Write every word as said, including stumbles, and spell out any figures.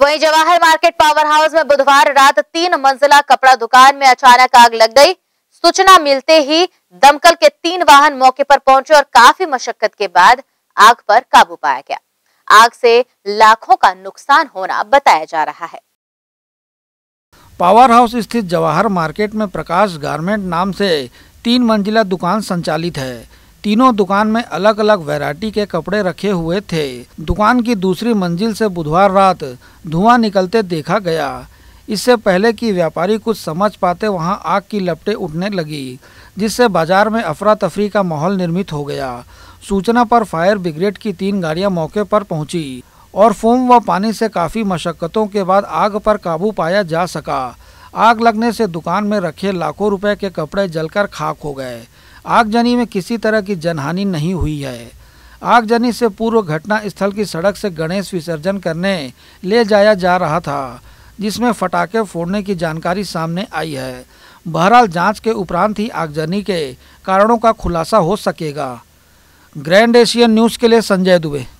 वहीं Jawahar market power house में बुधवार रात तीन मंजिला कपड़ा दुकान में अचानक आग लग गई। सूचना मिलते ही दमकल के तीन वाहन मौके पर पहुंचे और काफी मशक्कत के बाद आग पर काबू पाया गया। आग से लाखों का नुकसान होना बताया जा रहा है। पावर हाउस स्थित जवाहर मार्केट में प्रकाश गारमेंट नाम से तीन मंजिला दुकान संचालित है। तीनों दुकान में अलग अलग वैरायटी के कपड़े रखे हुए थे। दुकान की दूसरी मंजिल से बुधवार रात धुआं निकलते देखा गया। इससे पहले कि व्यापारी कुछ समझ पाते वहां आग की लपटें उठने लगी, जिससे बाजार में अफरा तफरी का माहौल निर्मित हो गया। सूचना पर फायर ब्रिगेड की तीन गाड़ियां मौके पर पहुंची और फोम व पानी से काफ़ी मशक्कतों के बाद आग पर काबू पाया जा सका। आग लगने से दुकान में रखे लाखों रुपए के कपड़े जलकर खाक हो गए। आगजनी में किसी तरह की जनहानि नहीं हुई है। आगजनी से पूर्व घटना स्थल की सड़क से गणेश विसर्जन करने ले जाया जा रहा था, जिसमें फटाके फोड़ने की जानकारी सामने आई है। बहरहाल जांच के उपरांत ही आगजनी के कारणों का खुलासा हो सकेगा। ग्रैंड एशियन न्यूज़ के लिए संजय दुबे।